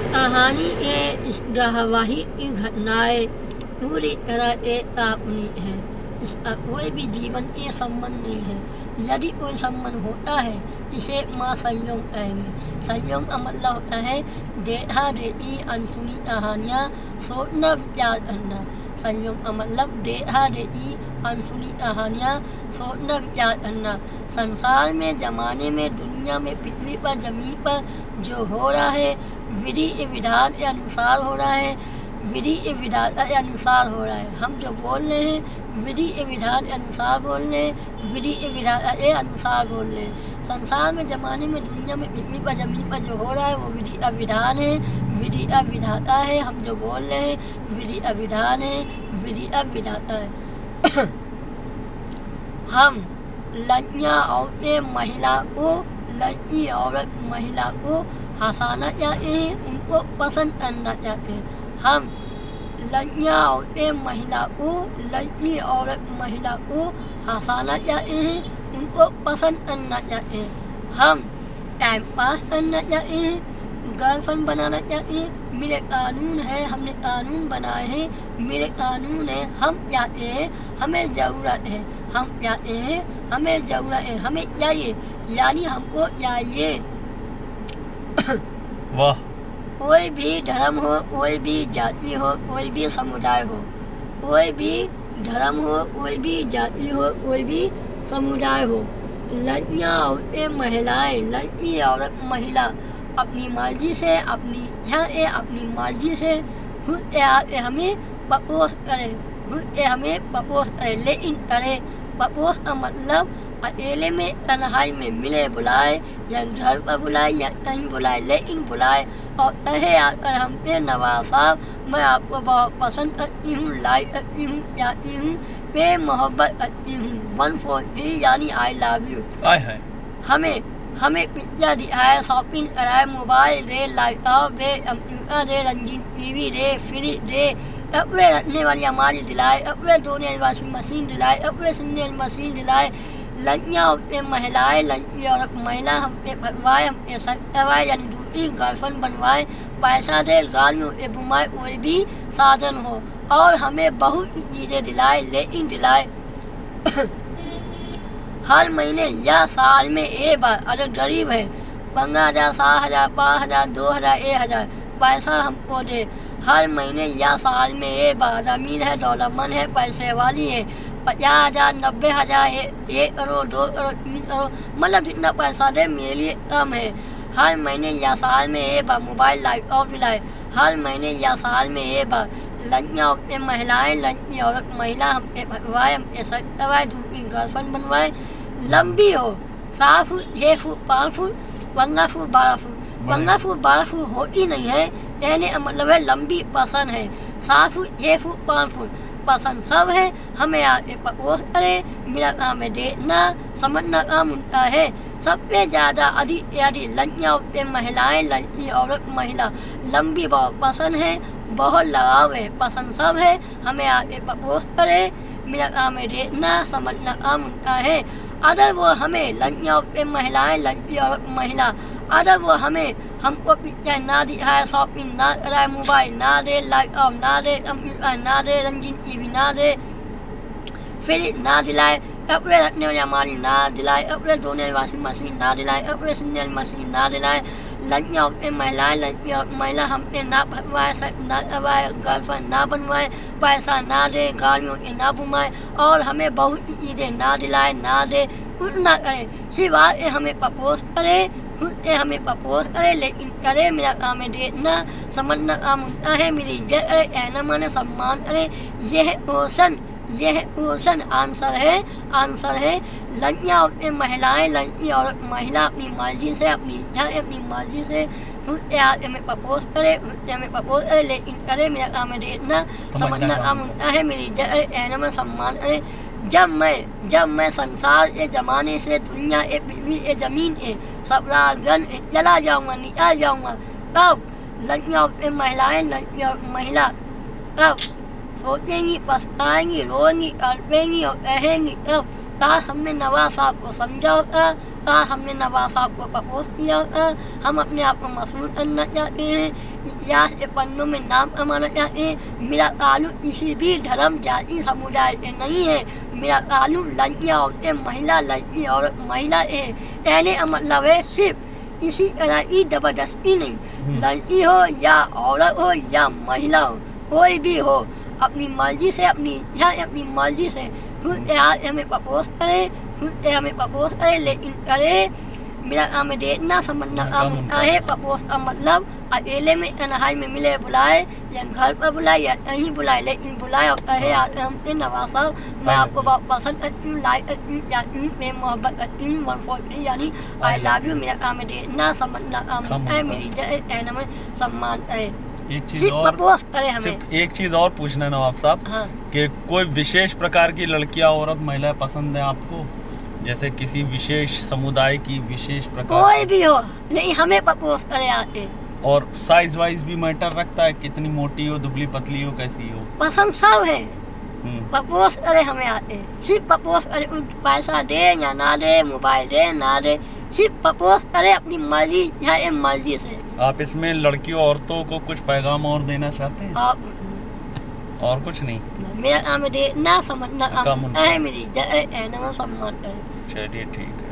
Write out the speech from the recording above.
कहानी इस धारावाहिक की घटनाएं पूरी तरह अपनी है। इसका कोई भी जीवन के संबंध नहीं है। यदि कोई संबंध होता है इसे माँ संयोग कहेंगे। संयोग का मतलब होता है देखा देखी अनसुनी कहानियाँ सोचना विचार करना। संयोग का मतलब देखा देखी अनसुनी कहानियाँ सोचना विचार करना। संसार में, जमाने में, दुनिया में, पृथ्वी पर, जमीन पर जो हो रहा है विधि के विधान के अनुसार हो रहा है। विधि के विधान के अनुसार हो रहा है। हम जो बोल रहे हैं विधि के विधान के अनुसार बोल रहे हैं, विधि के विधान के अनुसार बोल रहे हैं। संसार में, जमाने में, दुनिया में, पृथ्वी पर, जमीन पर जो हो रहा है वो विधि का विधान है, विधि का विधाता है। हम जो बोल रहे हैं विधि का विधान है, विधि का विधाता है। हम लड़कियाँ औरतें महिला को, लड़की औरत महिला को हंसाना चाहते हैं, उनको पसंद करना चाहते हैं। हम लड़कियाँ औरतें महिला को, लड़की औरत महिला को हंसाना चाहते हैं, उनको पसंद करना चाहते हैं। हम टाइम पास करना चाहते हैं, गर्लफ्रेंड बनाना चाहते हैं। मेरे कानून है, हमने कानून बनाए हैं, मेरे कानून है, हम चाहते हैं, हमें ज़रूरत है, हम चाहते हैं, हमें ज़रूरत है, हमें चाहिए, यानी हमको चाहिए। वाह। कोई भी धर्म हो, कोई भी जाति हो, कोई भी समुदाय हो, कोई भी धर्म हो, कोई भी जाति हो, कोई भी समुदाय हो, लड़कियाँ औरतें महिलाएं, लड़की औरत महिला अपनी मर्जी से, अपनी इच्छा से, अपनी मर्जी से खुद हमें प्रपोज करें, खुद हमें प्रपोज करें। लेकिन करें प्रपोज का मतलब अकेले में, तन्हाई में मिले बुलाए, या घर पर बुलाए, या कहीं बुलाए, लेकिन बुलाए और कहे आकर हम पे नवाज साहब मैं आपको बहुत पसंद करती हूँ, लाइक करती हूँ, चाहती हूँ, पे मोहब्बत करती हूँ, 143 यानी आई लव यू। हमें पिक्चर दिखाए, शॉपिंग कराए, मोबाइल दे, लैपटॉप दे, कंप्यूटर दे, रंगीन टीवी दे, फ्रिज दे, कपड़े रखने वाली हमारी दिलाए, कपड़े धोने वाली वॉशिंग मशीन दिलाए, कपड़े सिलने वाली मशीन दिलाए। लड़कियाँ औरतें महिलाएं, लड़की और महिला हम पे बनवाए, हम पे सब करवाए, यानी दूसरी गर्लफ्रेंड बनवाए, पैसा दे, गालियों पे घुमाए, कोई भी साधन हो और हमें बहुत चीज़ें दिलाए, लेकिन दिलाए हर महीने या साल में एक बार। अगर गरीब है 15,000, 7,000, 5,000, 2,000, 1,000 पैसा हमको दे हर महीने या साल में एक बार। ज़मीन है, दौलतमंद है, पैसे वाली है, 50,000, 90,000, 1 करोड़, 2 करोड़, 3 करोड़, मतलब जितना पैसा दे मेरे लिए कम है। हर महीने या साल में एक बार मोबाइल, लैपटॉप दिलाए, हर महीने या साल में एक बार। लड़कियाँ औरतें महिलाएं, लड़की औरत महिला हम पे बनवाए, हम पे सब करवाए, दूसरी गर्लफ्रेंड बनवाए। लंबी हो, 7 foot, 6 foot, 5 foot, 15 foot, 12 foot, 15 foot 12 foot होती नहीं है, कहने का मतलब है लंबी पसंद है। 7 फुट, 6 फुट, 5 फुट पसंद सब है, हमें आगे प्रपोज करे, मेरा काम है देखना समझना काम उनका है। सबसे ज़्यादा अधिक लड़कियाँ औरतें महिलाएं, लड़की औरत महिला लंबी बहुत पसंद है, बहुत लगाव है, पसंद सब है, हमें आगे प्रपोज करे, मेरा काम है देखना समझना काम उनका है। अगर वो हमें लड़कियाँ औरतें महिलाएं, लड़की औरत महिला अगर वो हमें हमको पिक्चर ना दिखाए, शॉपिंग ना कराए, मोबाइल ना दे, लैपटॉप ना दे, कंप्यूटर ना दे, रंगीन टीवी ना दे, फ्रिज ना दिलाए, कपड़े रखने वाली हमारी ना दिलाए, कपड़े धोने वाली वॉशिंग मशीन ना दिलाए, कपड़े सिलने वाली मशीन ना दिलाए, लड़कियाँ औरतें महिलाएं, लड़की और महिला हम पे ना बनवाए, ना करवाए, गर्लफ्रेंड ना बनवाए, पैसा ना दे, गाड़ियों के ना घुमाए और हमें बहुत चीज़ें ना दिलाए, ना दे, कुछ ना करे, सिवाय हमें प्रपोज करे, खुद से हमें प्रपोज करे, लेकिन करे, मेरा काम है देखना समझना काम उनका है, मेरी इज्जत करे, कहना माने सम्मान करे। यह क्वेश्चन आंसर है। लड़कियाँ औरतें महिलाएं, लड़की औरत महिला अपनी मर्जी से, अपनी इच्छा अपनी मर्जी से खुद से आके हमें प्रपोज करे, खुद से हमें प्रपोज करे, लेकिन करे, मेरा काम है देखना समझना काम उनका है, मेरी इज्जत करे, कहना माने सम्मान करे। जब मैं संसार के ज़माने से, दुनिया ए पृथ्वी ए ज़मीन ए सब रागन चला जाऊँगा, निकल जाऊँगा, तब लड़कियाँ औरतें महिलाएं, लड़की और महिला तब सोचेंगी, पछताएंगी, रोएंगी, तड़पेंगी और कहेंगी, तब काश हमने नवाज साहब को समझा होता, काश हमने नवाज साहब को प्रपोज किया होता। हम अपने आप को मशहूर करना चाहते हैं, इतिहास के पन्नों में नाम कमाना चाहते हैं। मेरा ताल्लुक किसी भी धर्म जाति समुदाय से नहीं है। मेरा ताल्लुक लड़कियाँ औरतें, महिला लड़की और महिला है। कहने का मतलब है सिर्फ इसी तरह की जबरदस्ती नहीं, लड़की हो या औरत हो या महिला हो, कोई भी हो, अपनी मर्जी से, अपनी इच्छा, अपनी मर्जी से खुद हमें प्रपोज करे, खुद हमें प्रपोज करे, लेकिन करे मेरा काम देखना समझना काम होता है। प्रपोज का मतलब अकेले में तन्हाई में मिले बुलाए, या घर पर बुलाए, या कहीं बुलाए, लेकिन बुलाए और कहे हमसे नवाज साहब मैं आपको बहुत पसंद करती हूँ, लाइक करती हूँ, चाहती हूँ, मैं मोहब्बत करती हूँ, 143 यानी आई लव यू। मेरा काम देखना समझना काम होता है, मेरी इज्जत में सम्मान है। एक चीज और सिर्फ एक चीज और पूछना है नवाब साहब, हाँ। कि कोई विशेष प्रकार की लड़कियां, औरत, महिलाएं पसंद है आपको, जैसे किसी विशेष समुदाय की विशेष प्रकार? कोई भी हो, नहीं हमें प्रपोज करे आके। और साइज वाइज भी मैटर रखता है, कितनी मोटी हो, दुबली पतली हो, कैसी हो, पसंद सब है। प्रपोज करे हमें आके, सिर्फ प्रपोज करे, पैसा दे या ना दे, मोबाइल दे ना दे, सिर्फ प्रपोज करे अपनी मर्जी या मर्जी से। आप इसमें लड़कियों औरतों को कुछ पैगाम और देना चाहते हैं? और कुछ नहीं, मेरा काम देखना समझना काम है, मेरी इज्जत है, सम्मान है। चलिए ठीक है।